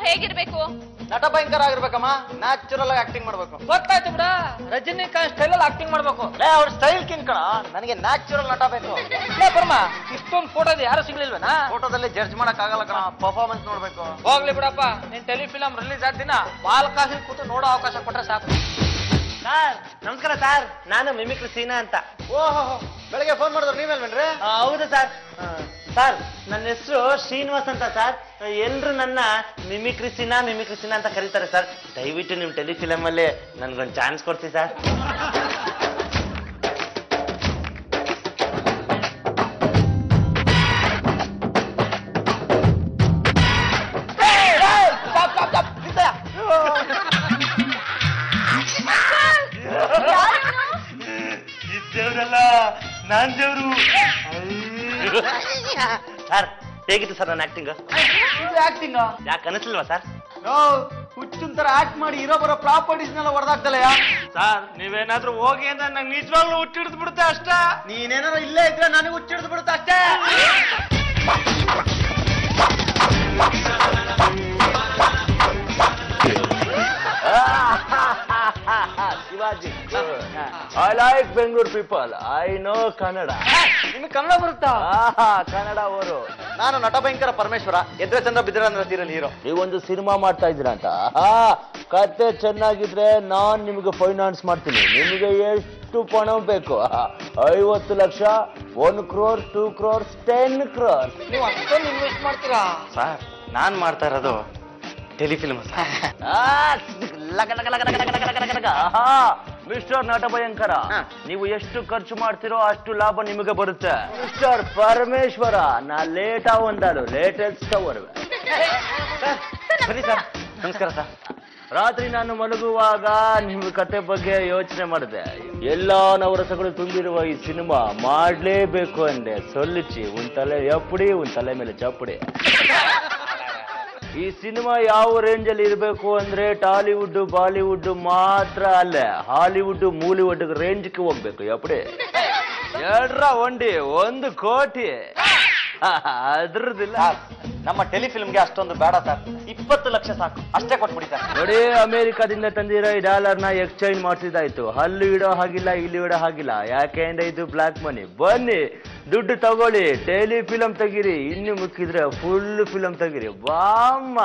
ಹೇಗಿರ್ಬೇಕು? ನಟ ಭಯಂಕರ ಆಗಿರ್ಬೇಕಮ್ಮ, ನ್ಯಾಚುರಲ್ ಆಗಿ ಆಕ್ಟಿಂಗ್ ಮಾಡ್ಬೇಕು. ಗೊತ್ತಾಯ್ತು ಬಿಡ, ರಜನಿಕಾಂತ್ ಸ್ಟೈಲ್ ಅಲ್ಲಿ ಆಕ್ಟಿಂಗ್ ಮಾಡ್ಬೇಕು. ಅವ್ರ ಸ್ಟೈಲ್ ಕಿಂಗ್ ಕಣ, ನನಗೆ ನ್ಯಾಚುರಲ್ ನಟ ಬೇಕು. ಪರಮ ಇಷ್ಟೊಂದು ಫೋಟೋ ಯಾರು ಸಿಗ್ಲಿಲ್ವೇನಾ? ಫೋಟೋದಲ್ಲಿ ಜಡ್ಜ್ ಮಾಡಕ್ ಆಗಲ್ಲ ಕಣ, ಪರ್ಫಾರ್ಮೆನ್ಸ್ ನೋಡ್ಬೇಕು. ಹೋಗ್ಲಿ ಬಿಡಪ್ಪ, ನಿನ್ ಟೆಲಿಫಿಲಂ ರಿಲೀಸ್ ಆದ ದಿನ ಬಾಲ್ಕಾಸಿ ಕೂತು ನೋಡೋ ಅವಕಾಶ ಕೊಟ್ರೆ ಸಾಕು. ಸರ್ ನಮಸ್ಕಾರ ಸರ್, ನಾನು ಮಿಮಿಕ್ರಿ ಸೀನಾ ಅಂತ. ಓಹೋ, ಬೆಳಗ್ಗೆ ಫೋನ್ ಮಾಡಿದ್ರು ನೀವೇನ್ರಿ? ಹೌದು ಸರ್. ಸರ್ ನನ್ನ ಹೆಸರು ಶ್ರೀನಿವಾಸ್ ಅಂತ ಸರ್. ಎಲ್ರು ನನ್ನ ಮಿಮಿಕ್ರಿ ಸೀನಾ ಅಂತ ಕರೀತಾರೆ ಸರ್. ದಯವಿಟ್ಟು ನಿಮ್ ಟೆಲಿಫಿಲಮ್ ಅಲ್ಲಿ ನನ್ಗೊಂದು ಚಾನ್ಸ್ ಕೊಡ್ತೀವಿ ಸರ್. ದೇವ್ರಲ್ಲ, ನಾನ್ ದೇವ್ರು. ಸರ್ ಹೇಗಿತ್ತು ಸರ್ ನನ್ನ ಆಕ್ಟಿಂಗ್? ಆಕ್ಟಿಂಗ್ ಯಾಕೆ ಅನಿಸ್ಲಿಲ್ವಾ ಸರ್? ಹುಚ್ಚಿನ ತರ ಆಕ್ಟ್ ಮಾಡಿ ಇರೋ ಬರೋ ಪ್ರಾಪರ್ಟೀಸ್ನೆಲ್ಲ ಹೊಡೆದಾಗ್ತಲ್ಲ. ಸರ್ ನೀವೇನಾದ್ರೂ ಹೋಗಿ ಅಂದ್ರೆ ನಂಗೆ ನಿಜವಾಗ್ಲೂ ಹುಚ್ಚಿಡ್ದು ಬಿಡುತ್ತೆ ಅಷ್ಟೇ. ನೀನೇನಾದ್ರು ಇಲ್ಲೇ ಇದ್ರೆ ನನಗೆ ಹುಚ್ಚಿಡ್ದು ಬಿಡುತ್ತೆ ಅಷ್ಟೇ. Shivaji, I like Bengaluru people, I know Kannada. ನಿಮ್ಗೆ ಕನ್ನಡ ಬರುತ್ತಾ? ಕನ್ನಡ ಅವರು. ನಾನು ನಟ ಭಯಂಕರ ಪರಮೇಶ್ವರ, ಎದ್ರೆ ಚಂದ್ರ ಬಿದ್ರಂದ್ರ ಸೀರಿಯಲ್ ಹೀರೋ. ನೀವೊಂದು ಸಿನಿಮಾ ಮಾಡ್ತಾ ಇದ್ದೀರಾ ಅಂತ. ಕತೆ ಚೆನ್ನಾಗಿದ್ರೆ ನಾನ್ ನಿಮ್ಗೆ ಫೈನಾನ್ಸ್ ಮಾಡ್ತೀನಿ. ನಿಮಗೆ ಎಷ್ಟು ಪಣ ಬೇಕು? 50 ಲಕ್ಷ, 1 crore, 2 crores, 10 crores. ನೀವು ಅಷ್ಟೊಂದು ಇನ್ವೆಸ್ಟ್ ಮಾಡ್ತೀರಾ? ಸರ್ ನಾನ್ ಮಾಡ್ತಾ ಇರೋದು ಟೆಲಿಫಿಲ್ಮ್. ಮಿಸ್ಟರ್ ನಟ ಭಯಂಕರ, ನೀವು ಎಷ್ಟು ಖರ್ಚು ಮಾಡ್ತೀರೋ ಅಷ್ಟು ಲಾಭ ನಿಮಗೆ ಬರುತ್ತೆ. ಮಿಸ್ಟರ್ ಪರಮೇಶ್ವರ, ನಾ ಲೇಟ್ ಒಂದಾಲು ಲೇಟೆಸ್ಟ್ ಅವರ್ವೆ. ಸರಿ ಸರ್, ನಮಸ್ಕಾರ ಸರ್. ರಾತ್ರಿ ನಾನು ಮಲಗುವಾಗ ನಿಮ್ಮ ಕತೆ ಬಗ್ಗೆ ಯೋಚನೆ ಮಾಡಿದೆ. ಎಲ್ಲಾ ನವರಸಗಳು ತುಂಬಿರುವ ಈ ಸಿನಿಮಾ ಮಾಡ್ಲೇಬೇಕು ಅಂದೆ. ಸೊಲ್ಲಿಚಿ ಉನ್ ತಲೆ ಎಪ್ಪಡಿ, ಉನ್ ತಲೆ ಮೇಲೆ ಚಪ್ಪಡಿ. ಈ ಸಿನಿಮಾ ಯಾವ ರೇಂಜ್ ಅಲ್ಲಿ ಇರಬೇಕು ಅಂದ್ರೆ ಟಾಲಿವುಡ್ ಬಾಲಿವುಡ್ ಮಾತ್ರ ಅಲ್ಲ, ಹಾಲಿವುಡ್ ಮೂಲಿವುಡ್ ರೇಂಜ್ಗೆ ಹೋಗ್ಬೇಕು. ಎಪ್ಪಡಿ ಎರಡ್ರ ಒಂಡಿ 1 ಕೋಟಿ ಅದ್ರದಿಲ್ಲ. ನಮ್ಮ ಟೆಲಿಫಿಲ್ಮ್ಗೆ ಅಷ್ಟೊಂದು ಬೇಡ ಸರ್, 20 ಲಕ್ಷ ಸಾಕು, ಅಷ್ಟೇ ಕೊಟ್ಬಿಡಿ ಸರ್. ನೋಡಿ, ಅಮೆರಿಕಾದಿಂದ ತಂದಿರೋ ಈ ಡಾಲರ್ನ ಎಕ್ಸ್ಚೇಂಜ್ ಮಾಡ್ತಿದ್ದಾಯ್ತು. ಅಲ್ಲಿ ಇಡೋ ಹಾಗಿಲ್ಲ, ಇಲ್ಲಿ ಇಡೋ ಹಾಗಿಲ್ಲ. ಯಾಕೆಂದ್ರೆ ಇದು ಬ್ಲಾಕ್ ಮನಿ. ಬನ್ನಿ ದುಡ್ಡು ತಗೊಳ್ಳಿ, ಟೆಲಿಫಿಲಂ ತೆಗಿರಿ. ಇನ್ನು ಮುಕ್ಕಿದ್ರೆ ಫುಲ್ ಫಿಲಂ ತೆಗಿರಿ. ಬಾಮ್ಮ,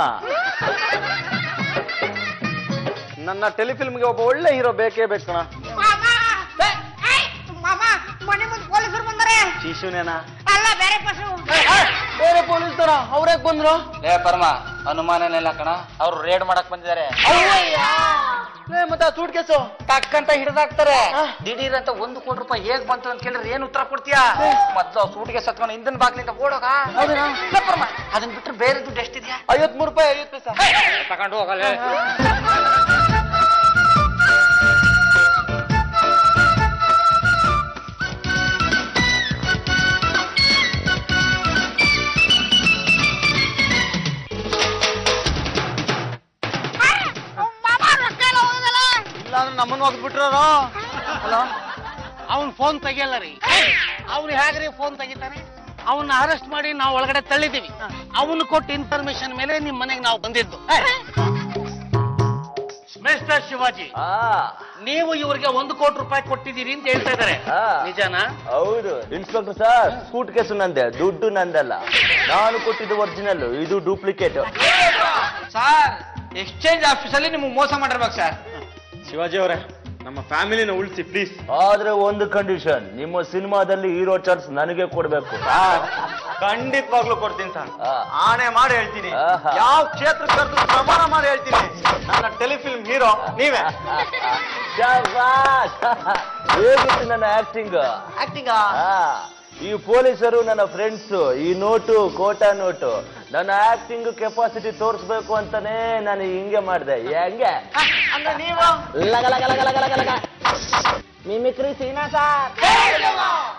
ನನ್ನ ಟೆಲಿಫಿಲ್ಮ್ಗೆ ಒಬ್ಬ ಒಳ್ಳೆ ಹೀರೋ ಬೇಕೇ ಬೇಕು ಕಣ. ಶಿಶುನೇನಾ? ಬೇರೆ ಪೊಲೀಸ್ ತರ ಅವ್ರೇ ಬಂದ್ರು. ಪರಮ ಅನುಮಾನನೆಲ್ಲ ಕಣ, ಅವ್ರು ರೇಡ್ ಮಾಡಕ್ ಬಂದಿದ್ದಾರೆ. ಮತ್ತೆ ಸೂಟ್ ಕೇಸು ಟಕ್ಕಂತ ಹಿಡಿದಾಕ್ತಾರೆ. ದಿಢೀರ್ ಅಂತ 1 ಕೋಟಿ ರೂಪಾಯಿ ಹೇಗ್ ಬಂತು ಅಂತ ಕೇಳಿದ್ರೆ ಏನ್ ಉತ್ತರ ಕೊಡ್ತೀಯಾ? ಮೊದ್ಲು ಸೂಟ್ ಕೇಸ್ ಹತ್ಕೊಂಡು ಹಿಂದಿನ ಬಾಗ್ಲಿಂದ ಓಡೋಗ. ಪರಮ ಅದನ್ನ ಬಿಟ್ರೆ ಬೇರೆ ದುಡ್ಡು ಎಷ್ಟಿದ್ಯಾ? 53 ರೂಪಾಯಿ 50 ಪೈಸೆ ತಗೊಂಡು ಹೋಗಲ್ಲ. ನಮ್ಮನ್ನು ಹೋಗ್ಬಿಟ್ರು. ಹಲೋ, ಅವನ್ ಫೋನ್ ತೆಗಿಯಲ್ಲ ರೀ. ಅವ್ನು ಹೇಗ್ರಿ ಫೋನ್ ತೆಗಿತಾನೆ? ಅವನ್ನ ಅರೆಸ್ಟ್ ಮಾಡಿ ನಾವು ಒಳಗಡೆ ತಳ್ಳಿದೀವಿ. ಅವನು ಕೊಟ್ಟ ಇನ್ಫಾರ್ಮೇಶನ್ ಮೇಲೆ ನಿಮ್ ಮನೆಗೆ ನಾವು ಬಂದಿದ್ದು. ಮಿಸ್ಟರ್ ಶಿವಾಜಿ, ನೀವು ಇವ್ರಿಗೆ 1 ಕೋಟಿ ರೂಪಾಯಿ ಕೊಟ್ಟಿದ್ದೀರಿ ಅಂತ ಹೇಳ್ತಾ ಇದ್ದಾರೆ, ನಿಜಾನಾ? ಹೌದು ಇನ್ಸ್ಪೆಕ್ಟರ್ ಸರ್, ಸೂಟ್ ಕೇಸು ನಂದೆ, ದುಡ್ಡು ನಂದಲ್ಲ. ನಾನು ಕೊಟ್ಟಿದ್ದು ಒರಿಜಿನಲ್, ಇದು ಡೂಪ್ಲಿಕೇಟ್. ಸರ್, ಎಕ್ಸ್ಚೇಂಜ್ ಆಫೀಸಲ್ಲಿ ನಿಮ್ಗೆ ಮೋಸ ಮಾಡಿರ್ಬೇಕು ಸರ್. ಶಿವಾಜಿ ಅವರೇ, ನಮ್ಮ ಫ್ಯಾಮಿಲಿನ ಉಳಿಸಿ ಪ್ಲೀಸ್. ಆದ್ರೆ ಒಂದು ಕಂಡೀಷನ್, ನಿಮ್ಮ ಸಿನಿಮಾದಲ್ಲಿ ಹೀರೋ ಚಾರ್ಜ್ ನನಗೆ ಕೊಡ್ಬೇಕು. ಖಂಡಿತವಾಗ್ಲೂ ಕೊಡ್ತೀನಿ ಸರ್, ಆಣೆ ಮಾಡಿ ಹೇಳ್ತೀನಿ. ಯಾವ ಕ್ಷೇತ್ರಕ್ಕೆ ಕರೆದು ಪ್ರಮಾಣ ಮಾಡಿ ಹೇಳ್ತೀನಿ, ನನ್ನ ಟೆಲಿಫಿಲ್ಮ್ ಹೀರೋ ನೀವೇ. ಹೇಗಿತ್ತು ನನ್ನ ಆಕ್ಟಿಂಗ್? ಈ ಪೊಲೀಸರು ನನ್ನ ಫ್ರೆಂಡ್ಸ್. ಈ ನೋಟು ಕೋಟಾ ನೋಟು. ನನ್ನ ಆಕ್ಟಿಂಗ್ ಕೆಪಾಸಿಟಿ ತೋರಿಸ್ಬೇಕು ಅಂತಾನೆ ನಾನು ಹಿಂಗೆ ಮಾಡಿದೆ. ಹೆಂಗೆ ನೀವು ಮಿಮಿಕ್ರಿ ಸೀನಾ ಸರ್.